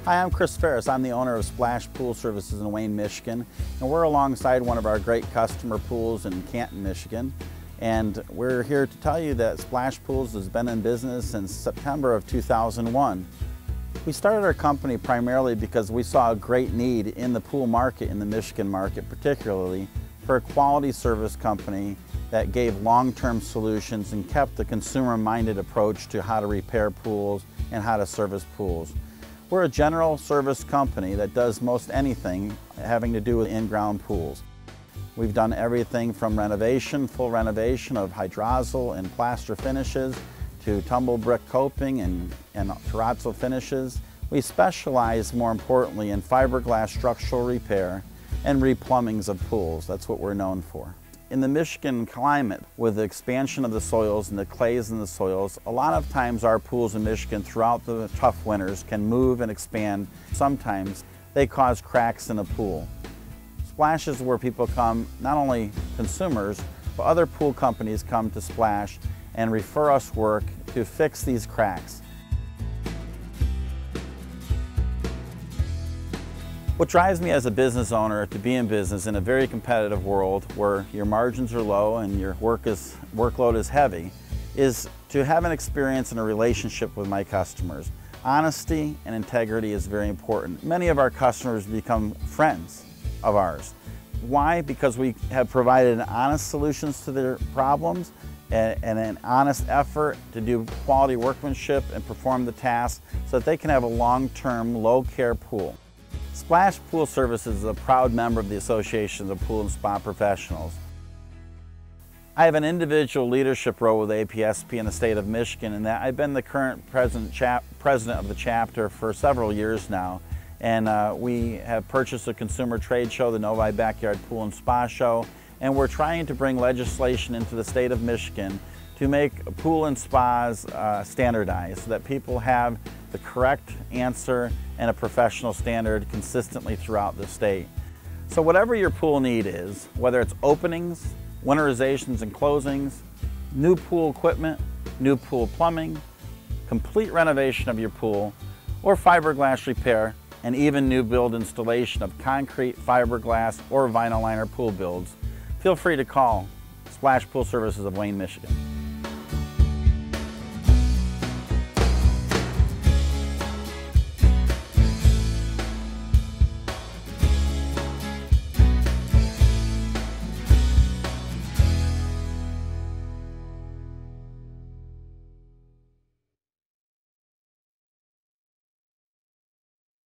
Hi, I'm Chris Ferris. I'm the owner of Splash Pool Services in Wayne, Michigan, and we're alongside one of our great customer pools in Canton, Michigan. And we're here to tell you that Splash Pools has been in business since September of 2001. We started our company primarily because we saw a great need in the pool market, in the Michigan market particularly, for a quality service company that gave long-term solutions and kept the consumer-minded approach to how to repair pools and how to service pools. We're a general service company that does most anything having to do with in-ground pools. We've done everything from renovation, full renovation of hydrozol and plaster finishes, to tumble brick coping and terrazzo finishes. We specialize, more importantly, in fiberglass structural repair and replumbings of pools. That's what we're known for. In the Michigan climate, with the expansion of the soils and the clays in the soils, a lot of times our pools in Michigan throughout the tough winters can move and expand. Sometimes they cause cracks in a pool. Splash is where people come, not only consumers, but other pool companies come to Splash and refer us work to fix these cracks. What drives me as a business owner to be in business in a very competitive world where your margins are low and your workload is heavy is to have an experience and a relationship with my customers. Honesty and integrity is very important. Many of our customers become friends of ours. Why? Because we have provided honest solutions to their problems and an honest effort to do quality workmanship and perform the tasks so that they can have a long-term, low-care pool. Splash Pool Services is a proud member of the Association of Pool and Spa Professionals. I have an individual leadership role with APSP in the state of Michigan in that I've been the current president of the chapter for several years now. And we have purchased a consumer trade show, the Novi Backyard Pool and Spa Show, and we're trying to bring legislation into the state of Michigan to make pool and spas standardized so that people have the correct answer and a professional standard consistently throughout the state. So whatever your pool need is, whether it's openings, winterizations and closings, new pool equipment, new pool plumbing, complete renovation of your pool, or fiberglass repair, and even new build installation of concrete, fiberglass, or vinyl liner pool builds, feel free to call Splash Pool Services of Wayne, Michigan.